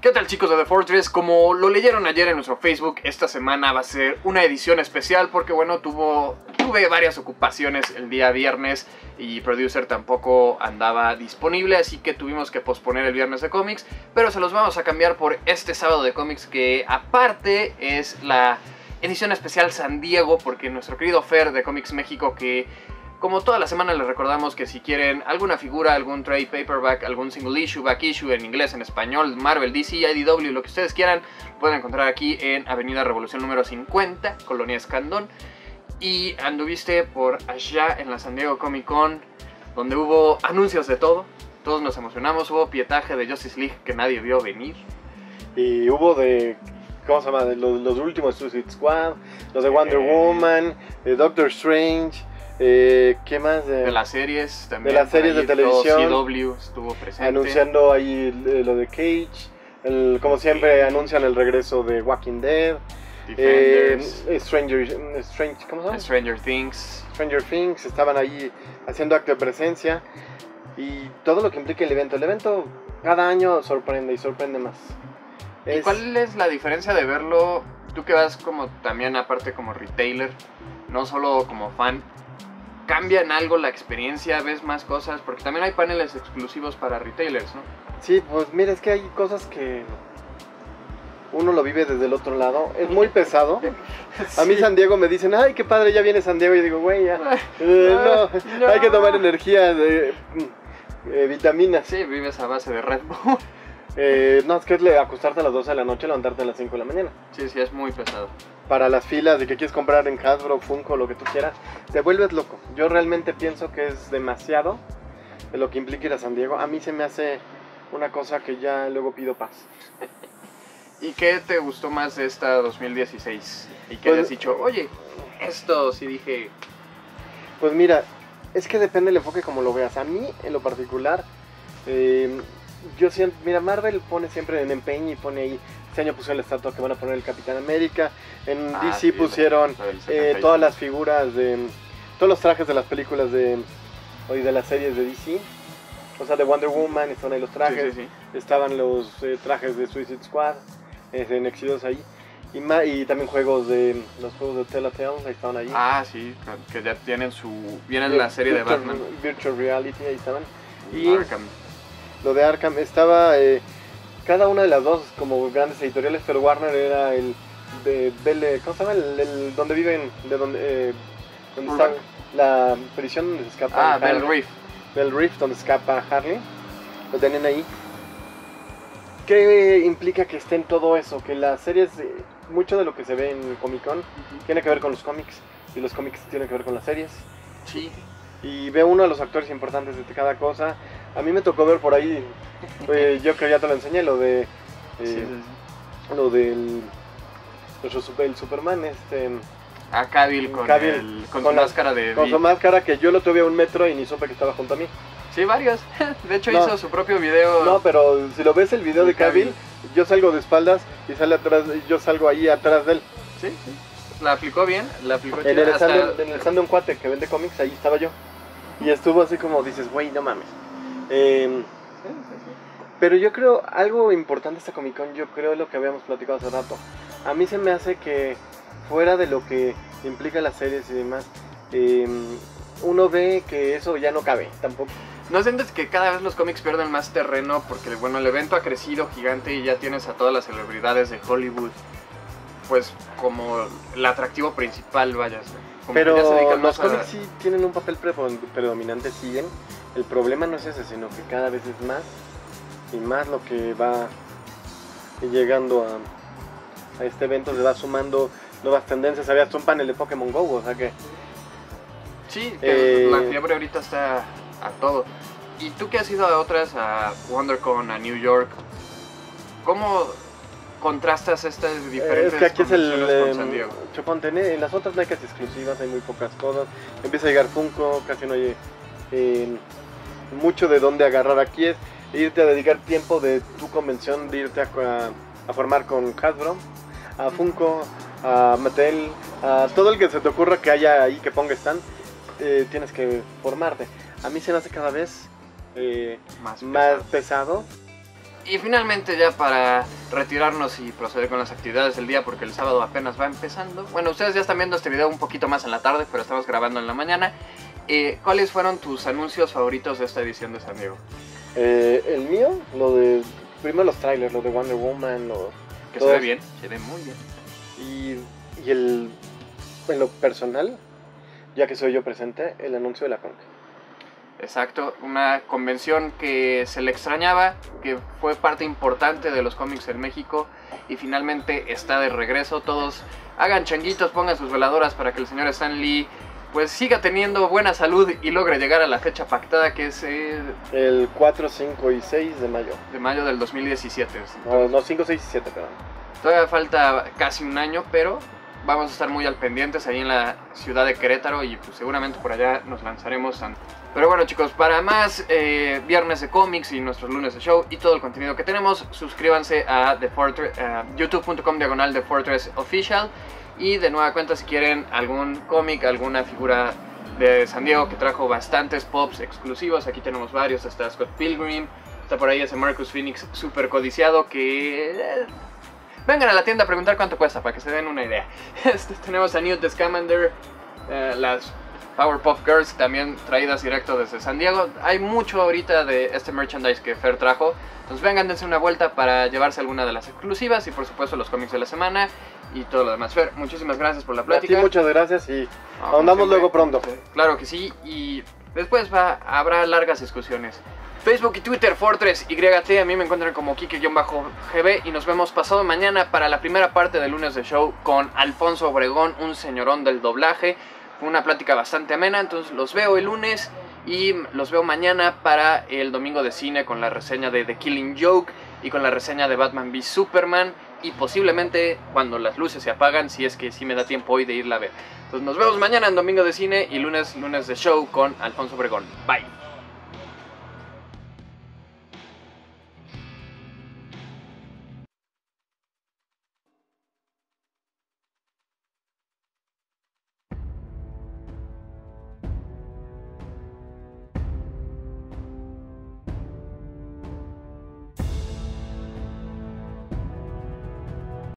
¿Qué tal, chicos de The Fortress? Como lo leyeron ayer en nuestro Facebook, esta semana va a ser una edición especial porque, bueno, tuve varias ocupaciones el día viernes y Producer tampoco andaba disponible, así que tuvimos que posponer el viernes de cómics, pero se los vamos a cambiar por este sábado de cómics, que aparte es la edición especial San Diego, porque nuestro querido Fer de Comics México, que como toda la semana les recordamos que si quieren alguna figura, algún trade paperback, algún single issue, back issue en inglés, en español, Marvel, DC, IDW, lo que ustedes quieran, pueden encontrar aquí en Avenida Revolución número 50, Colonia Escandón. Y anduviste por allá en la San Diego Comic Con, donde hubo anuncios de todo. Todos nos emocionamos, hubo pietaje de Justice League que nadie vio venir. Y hubo de, ¿cómo se llama? De los últimos Suicide Squad, los de Wonder Woman, de Doctor Strange. ¿Qué más? De las series también. De las series de televisión. CW estuvo presente. Anunciando ahí lo de Cage. Como siempre anuncian el regreso de Walking Dead. Stranger ¿cómo se llama? Stranger Things. Estaban ahí haciendo acto de presencia. Y todo lo que implica el evento. El evento cada año sorprende y sorprende más. ¿Y cuál es la diferencia de verlo? Tú que vas como también aparte como retailer, no solo como fan. ¿Cambia en algo la experiencia? ¿Ves más cosas? Porque también hay paneles exclusivos para retailers, ¿no? Sí, pues mira, es que hay cosas que uno lo vive desde el otro lado. Es muy pesado. A mí San Diego me dicen, ay, qué padre, ya viene San Diego. Y digo, güey, ya. No, hay que tomar energía de vitaminas. Sí, vives a base de Red Bull. No, es que es acostarte a las 12 de la noche, levantarte a las 5 de la mañana. Sí, es muy pesado. Para las filas de que quieres comprar en Hasbro, Funko, lo que tú quieras, te vuelves loco. Yo realmente pienso que es demasiado de lo que implica ir a San Diego. A mí se me hace una cosa que ya luego pido paz. ¿Y qué te gustó más de esta 2016? ¿Y qué Pues, has dicho? Oye, esto sí dije... Pues mira, es que depende del enfoque como lo veas. A mí, en lo particular, yo siento, mira, Marvel pone siempre en empeño y pone ahí, este año pusieron la estatua que van a poner el Capitán América, en DC sí, pusieron todas las figuras de, todos los trajes de las películas de las series de DC, o sea, de Wonder Woman, están ahí los trajes, Sí. estaban los trajes de Suicide Squad, en exhibidos ahí, y también los juegos de Telltale, ahí estaban ahí. Ah, sí, que ya tienen vienen la serie de Batman. Virtual Reality, ahí estaban. Y Arkham. lo de Arkham estaba, cada una de las dos como grandes editoriales, pero Warner era el de ¿cómo se llama? El donde viven, donde está la prisión donde se escapa Bell Reef. Bell Reef, donde escapa Harley, lo tenían ahí. ¿Qué implica que esté en todo eso? Que las series, mucho de lo que se ve en Comic Con tiene que ver con los cómics, y los cómics tienen que ver con las series. Sí. Y ve uno de los actores importantes de cada cosa. A mí me tocó ver por ahí, yo creo que ya te lo enseñé, lo de lo del el Superman, Cavill con su máscara de... Con su máscara, que yo lo tuve a 1 metro y ni supe que estaba junto a mí. Sí, varios. De hecho hizo su propio video. No, pero si lo ves el video de Cavill, yo salgo de espaldas y sale atrás, yo salgo ahí atrás de él. Sí. La aplicó bien, en el stand de un cuate que vende cómics, ahí estaba yo. Y estuvo así como dices, güey, no mames. Pero yo creo, algo importante de esta Comic Con, yo creo lo que habíamos platicado hace rato. A mí se me hace que, fuera de lo que implica las series y demás, uno ve que eso ya no cabe, tampoco. ¿No sientes que cada vez los cómics pierden más terreno? Porque, bueno, el evento ha crecido gigante y ya tienes a todas las celebridades de Hollywood, pues, como el atractivo principal, vaya. Pero los cómics sí tienen un papel predominante, siguen. El problema no es ese, sino que cada vez es más y más lo que va llegando a este evento, se va sumando nuevas tendencias. Había un panel de Pokémon GO, o sea que... Sí, que la fiebre ahorita está a todo. ¿Y tú que has ido a otras, a WonderCon, a New York, cómo contrastas estas diferentes es que aquí es con San Diego? Choponte, en las otras no hay casi exclusivas, hay muy pocas cosas. Empieza a llegar Funko, casi no hay mucho de dónde agarrar. Aquí es irte a dedicar tiempo de tu convención, de irte a formar con Hasbro, a Funko, a Mattel, a todo el que se te ocurra que haya ahí que ponga stand, tienes que formarte. A mí se me hace cada vez más pesado. Y finalmente ya para retirarnos y proceder con las actividades del día, porque el sábado apenas va empezando. Bueno, ustedes ya están viendo este video un poquito más en la tarde, pero estamos grabando en la mañana. ¿Cuáles fueron tus anuncios favoritos de esta edición de San Diego? El mío, primero los trailers, lo de Wonder Woman, que se ve bien, se ve muy bien. Y en lo personal, ya que soy yo presente, el anuncio de la Comic. Exacto, una convención que se le extrañaba, que fue parte importante de los cómics en México y finalmente está de regreso. Todos hagan changuitos, pongan sus veladoras para que el señor Stan Lee pues siga teniendo buena salud y logre llegar a la fecha pactada, que es el 4, 5 y 6 de mayo. De mayo del 2017. No, 5, 6 y 7, perdón. Todavía falta casi un año, pero vamos a estar muy al pendientes ahí en la ciudad de Querétaro y pues seguramente por allá nos lanzaremos. Pero bueno, chicos, para más viernes de cómics y nuestros lunes de show y todo el contenido que tenemos, suscríbanse a youtube.com/The Fortress Official. Y de nueva cuenta, si quieren algún cómic, alguna figura de San Diego que trajo bastantes pops exclusivos, aquí tenemos varios. Está Scott Pilgrim, está por ahí ese Marcus Phoenix super codiciado que... vengan a la tienda a preguntar cuánto cuesta para que se den una idea. Tenemos a Newt Scamander, las Powerpuff Girls también traídas directo desde San Diego. Hay mucho ahorita de este merchandise que Fer trajo. Entonces vengan, dense una vuelta para llevarse alguna de las exclusivas y por supuesto los cómics de la semana y todo lo demás. Fer, muchísimas gracias por la plática. A ti muchas gracias y ahondamos luego pronto. Claro que sí, y después habrá largas discusiones. Facebook y Twitter, Fortress YT, a mí me encuentran como Kike-GB y nos vemos pasado mañana para la primera parte del lunes de show con Alfonso Obregón, un señorón del doblaje. Una plática bastante amena, entonces los veo el lunes y los veo mañana para el domingo de cine con la reseña de The Killing Joke y con la reseña de Batman v Superman y posiblemente cuando las luces se apagan, si es que sí me da tiempo hoy de irla a ver. Entonces nos vemos mañana en domingo de cine y lunes de show con Alfonso Obregón. Bye.